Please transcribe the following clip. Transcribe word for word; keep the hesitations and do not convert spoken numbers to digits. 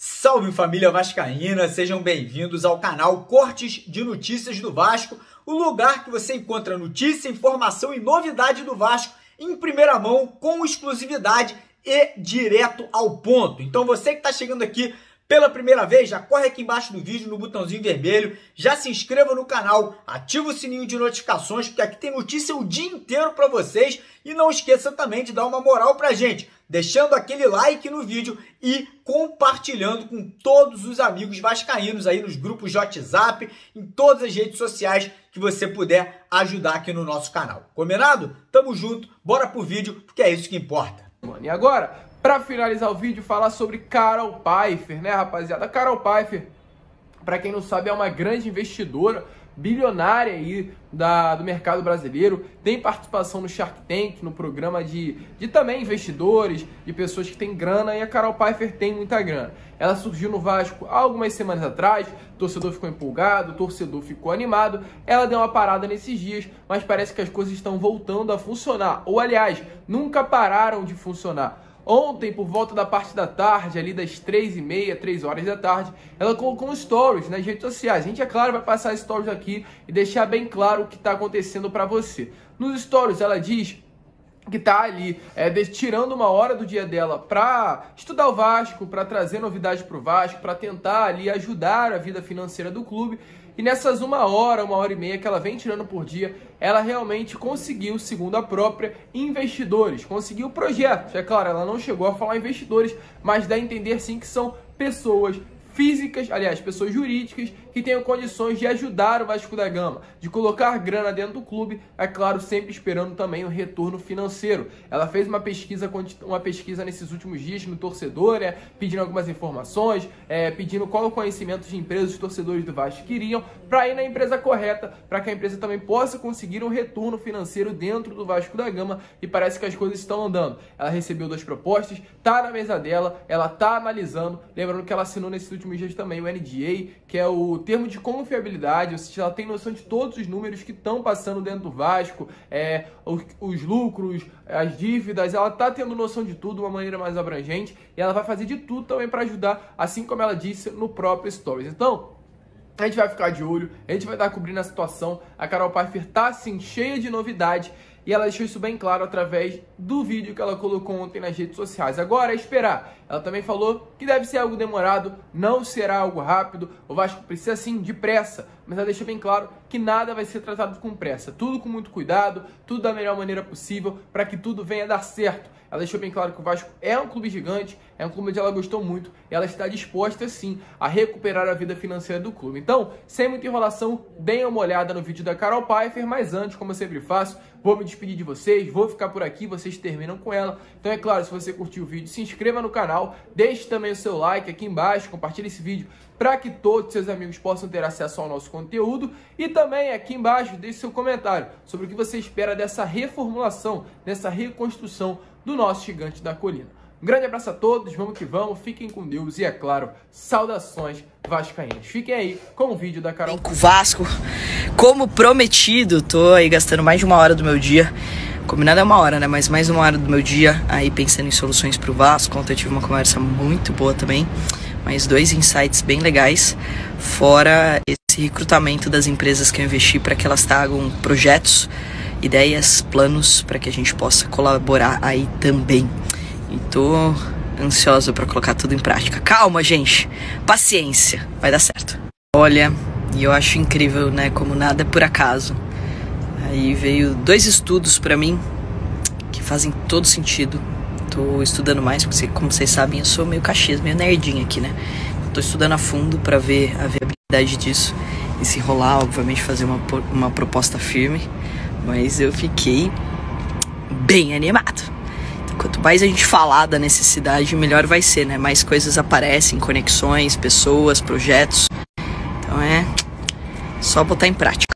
Salve família vascaína, sejam bem-vindos ao canal Cortes de Notícias do Vasco, o lugar que você encontra notícia, informação e novidade do Vasco em primeira mão, com exclusividade e direto ao ponto. Então você que está chegando aqui pela primeira vez, já corre aqui embaixo do vídeo no botãozinho vermelho, já se inscreva no canal, ativa o sininho de notificações, porque aqui tem notícia o dia inteiro para vocês, e não esqueça também de dar uma moral pra gente, deixando aquele like no vídeo e compartilhando com todos os amigos vascaínos aí nos grupos de WhatsApp, em todas as redes sociais que você puder ajudar aqui no nosso canal. Combinado? Tamo junto, bora pro vídeo, porque é isso que importa. E agora, para finalizar o vídeo, falar sobre Carol Pfeiffer, né, rapaziada? A Carol Pfeiffer, para quem não sabe, é uma grande investidora, bilionária aí da, do mercado brasileiro, tem participação no Shark Tank, no programa de, de também investidores, de pessoas que têm grana, e a Carol Pfeiffer tem muita grana. Ela surgiu no Vasco há algumas semanas atrás, o torcedor ficou empolgado, o torcedor ficou animado, ela deu uma parada nesses dias, mas parece que as coisas estão voltando a funcionar, ou aliás, nunca pararam de funcionar. Ontem, por volta da parte da tarde, ali das três e meia, três horas da tarde, ela colocou um stories nas redes sociais. A gente, é claro, vai passar stories aqui e deixar bem claro o que está acontecendo para você. Nos stories, ela diz que tá ali é, tirando uma hora do dia dela para estudar o Vasco, para trazer novidades para o Vasco, para tentar ali ajudar a vida financeira do clube. E nessas uma hora, uma hora e meia que ela vem tirando por dia, ela realmente conseguiu, segundo a própria, investidores, conseguiu projetos. É claro, ela não chegou a falar investidores, mas dá a entender sim que são pessoas físicas, aliás, pessoas jurídicas, que tenham condições de ajudar o Vasco da Gama, de colocar grana dentro do clube, é claro, sempre esperando também o retorno financeiro. Ela fez uma pesquisa, uma pesquisa nesses últimos dias no torcedor, né, pedindo algumas informações, é, pedindo qual o conhecimento de empresas os torcedores do Vasco queriam, para ir na empresa correta, para que a empresa também possa conseguir um retorno financeiro dentro do Vasco da Gama, e parece que as coisas estão andando. Ela recebeu duas propostas, tá na mesa dela, ela tá analisando, lembrando que ela assinou nesses últimos dias também o N D A, que é o termo de confiabilidade, ou seja, ela tem noção de todos os números que estão passando dentro do Vasco, é, os, os lucros, as dívidas, ela está tendo noção de tudo de uma maneira mais abrangente, e ela vai fazer de tudo também para ajudar, assim como ela disse no próprio Stories. Então, a gente vai ficar de olho, a gente vai estar cobrindo a situação. A Carol Pfeiffer está assim, cheia de novidade, e ela deixou isso bem claro através do vídeo que ela colocou ontem nas redes sociais. Agora é esperar. Ela também falou que deve ser algo demorado, não será algo rápido. O Vasco precisa sim de pressa, mas ela deixou bem claro que nada vai ser tratado com pressa. Tudo com muito cuidado, tudo da melhor maneira possível, para que tudo venha a dar certo. Ela deixou bem claro que o Vasco é um clube gigante, é um clube onde ela gostou muito, e ela está disposta, sim, a recuperar a vida financeira do clube. Então, sem muita enrolação, deem uma olhada no vídeo da Carol Pfeiffer, mas antes, como eu sempre faço, vou me despedir de vocês, vou ficar por aqui, vocês terminam com ela. Então, é claro, se você curtiu o vídeo, se inscreva no canal, deixe também o seu like aqui embaixo, compartilhe esse vídeo para que todos os seus amigos possam ter acesso ao nosso conteúdo, e também aqui embaixo deixe seu comentário sobre o que você espera dessa reformulação, dessa reconstrução do nosso gigante da colina. Um grande abraço a todos, vamos que vamos, fiquem com Deus e, é claro, saudações vascaínas. Fiquem aí com o vídeo da Carol. Com o Vasco, como prometido, tô aí gastando mais de uma hora do meu dia, combinado é uma hora, né, mas mais uma hora do meu dia aí pensando em soluções pro Vasco. Ontem eu tive uma conversa muito boa também, mais dois insights bem legais, fora esse recrutamento das empresas que eu investi para que elas tragam projetos, ideias, planos para que a gente possa colaborar aí também. E tô ansiosa para colocar tudo em prática. Calma, gente, paciência, vai dar certo. Olha, e eu acho incrível, né, como nada é por acaso. Aí veio dois estudos para mim que fazem todo sentido. Tô estudando mais, porque como vocês sabem, eu sou meio caxias, meio nerdinha aqui, né? Tô estudando a fundo para ver a viabilidade disso e se rolar, obviamente fazer uma, uma proposta firme. Mas eu fiquei bem animado. Então, quanto mais a gente falar da necessidade, melhor vai ser, né? Mais coisas aparecem, conexões, pessoas, projetos. Então é só botar em prática.